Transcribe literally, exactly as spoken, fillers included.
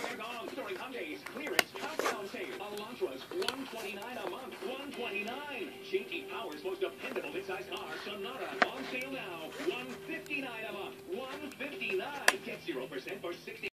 They're gone. During Hyundai's clearance countdown sale. Elantra's one twenty-nine a month. one twenty-nine. J T Power's most dependable midsize car, Sonata, on sale now. one fifty-nine a month. one fifty-nine. Get zero percent for sixty.